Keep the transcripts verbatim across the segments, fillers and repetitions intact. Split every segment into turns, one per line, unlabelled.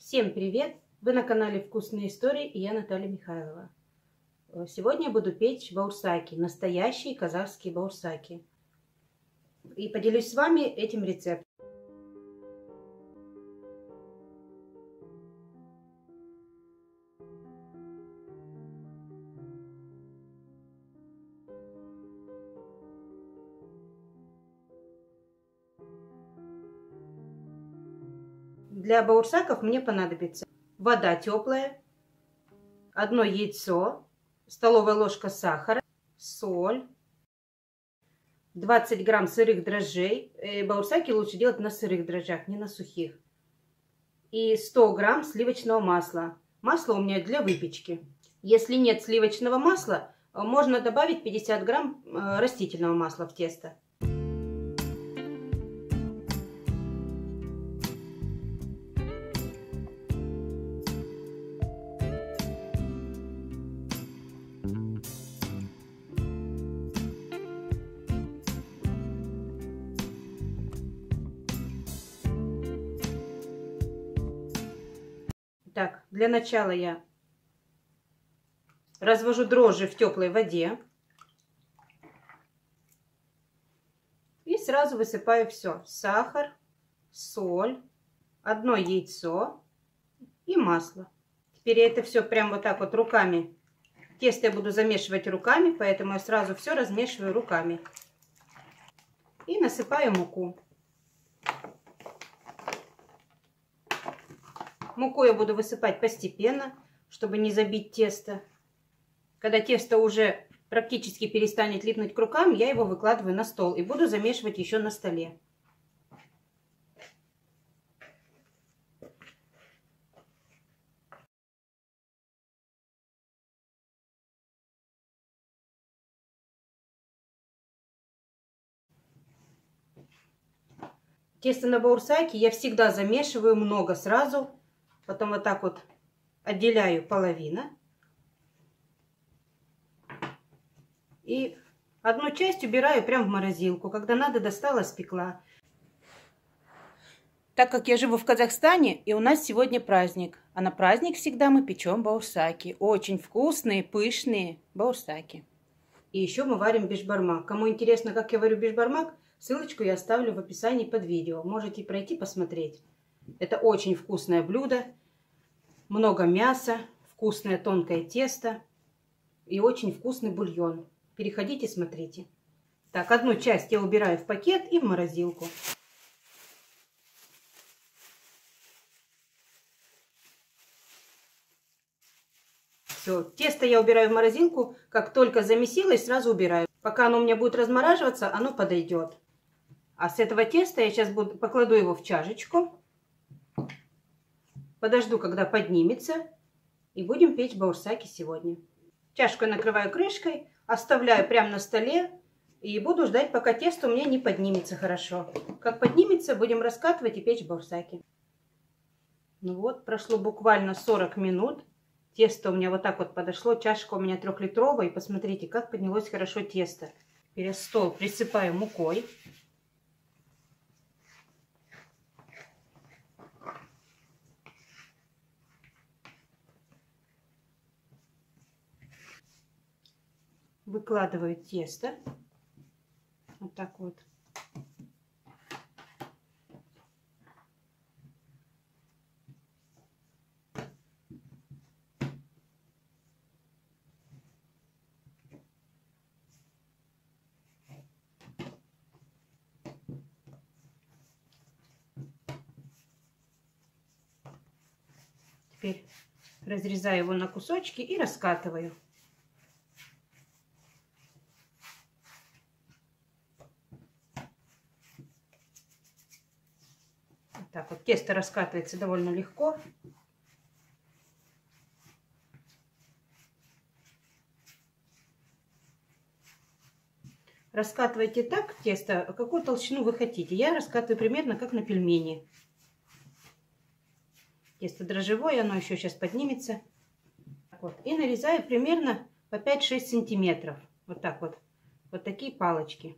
Всем привет! Вы на канале Вкусные истории и я Наталья Михайлова. Сегодня я буду печь баурсаки, настоящие казахские баурсаки. И поделюсь с вами этим рецептом. Для баурсаков мне понадобится вода теплая, одно яйцо, столовая ложка сахара, соль, двадцать грамм сырых дрожжей. Баурсаки лучше делать на сырых дрожжах, не на сухих. И сто грамм сливочного масла. Масло у меня для выпечки. Если нет сливочного масла, можно добавить пятьдесят грамм растительного масла в тесто. Так, для начала я развожу дрожжи в теплой воде и сразу высыпаю все: сахар, соль, одно яйцо и масло. Теперь я это все прям вот так вот руками, тесто я буду замешивать руками, поэтому я сразу все размешиваю руками и насыпаю муку. Муку я буду высыпать постепенно, чтобы не забить тесто. Когда тесто уже практически перестанет липнуть к рукам, я его выкладываю на стол и буду замешивать еще на столе. Тесто на баурсаки я всегда замешиваю много сразу. Потом вот так вот отделяю половину. И одну часть убираю прямо в морозилку. Когда надо, достала, спекла. Так как я живу в Казахстане, и у нас сегодня праздник. А на праздник всегда мы печем баурсаки. Очень вкусные, пышные баурсаки. И еще мы варим бешбармак. Кому интересно, как я варю бешбармак, ссылочку я оставлю в описании под видео. Можете пройти посмотреть. Это очень вкусное блюдо. Много мяса, вкусное тонкое тесто и очень вкусный бульон. Переходите, смотрите. Так, одну часть я убираю в пакет и в морозилку. Все, тесто я убираю в морозилку. Как только замесилось, сразу убираю. Пока оно у меня будет размораживаться, оно подойдет. А с этого теста я сейчас буду, покладу его в чашечку. Подожду, когда поднимется. И будем печь баурсаки сегодня. Чашку я накрываю крышкой, оставляю прямо на столе. И буду ждать, пока тесто у меня не поднимется хорошо. Как поднимется, будем раскатывать и печь баурсаки. Ну вот, прошло буквально сорок минут. Тесто у меня вот так вот подошло. Чашка у меня трехлитровая. И посмотрите, как поднялось хорошо тесто. Теперь я стол присыпаю мукой. Выкладываю тесто. Вот так вот. Теперь разрезаю его на кусочки и раскатываю. Так вот, тесто раскатывается довольно легко. Раскатывайте так тесто, какую толщину вы хотите. Я раскатываю примерно как на пельмени. Тесто дрожжевое, оно еще сейчас поднимется. Вот. И нарезаю примерно по пять-шесть сантиметров. Вот так вот. Вот такие палочки.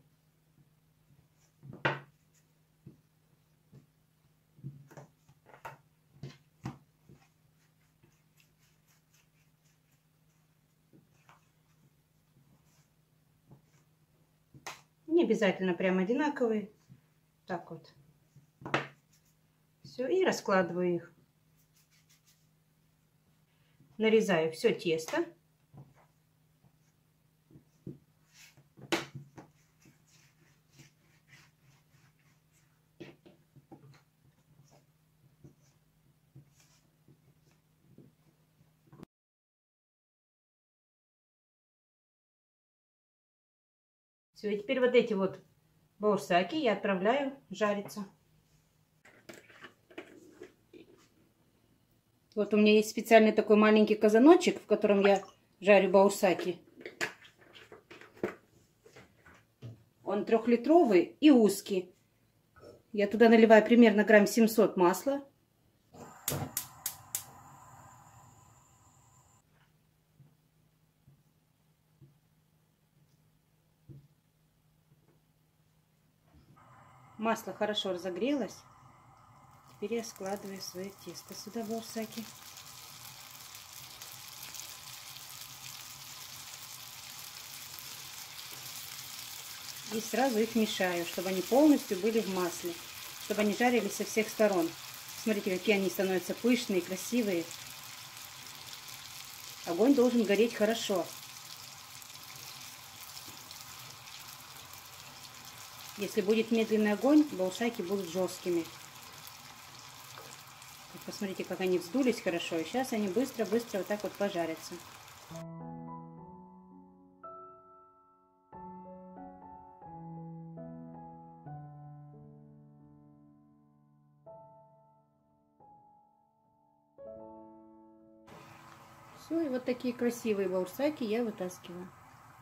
Не обязательно прям одинаковые. Так вот. Все, и раскладываю их. Нарезаю все тесто. Все, и теперь вот эти вот баурсаки я отправляю жариться. Вот у меня есть специальный такой маленький казаночек, в котором я жарю баурсаки. Он трехлитровый и узкий. Я туда наливаю примерно грамм семьсот масла. Масло хорошо разогрелось. Теперь я складываю свое тесто сюда, баурсаки. И сразу их мешаю, чтобы они полностью были в масле, чтобы они жарились со всех сторон. Смотрите, какие они становятся пышные, красивые. Огонь должен гореть хорошо. Если будет медленный огонь, баурсаки будут жесткими. Посмотрите, как они вздулись хорошо. И сейчас они быстро-быстро вот так вот пожарятся. Все, и вот такие красивые баурсаки я вытаскиваю.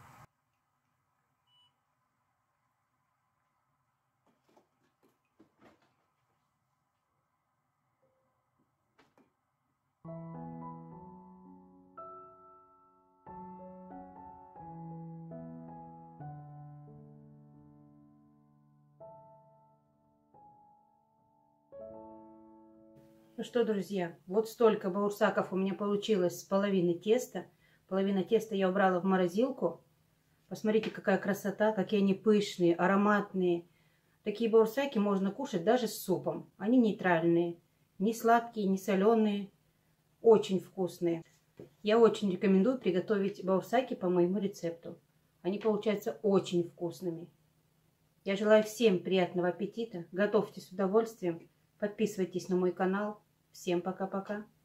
Ну что, друзья, вот столько баурсаков у меня получилось с половины теста. Половина теста я убрала в морозилку. Посмотрите, какая красота, какие они пышные, ароматные. Такие баурсаки можно кушать даже с супом. Они нейтральные, не сладкие, не соленые, очень вкусные. Я очень рекомендую приготовить баурсаки по моему рецепту. Они получаются очень вкусными. Я желаю всем приятного аппетита. Готовьте с удовольствием. Подписывайтесь на мой канал. Всем пока-пока.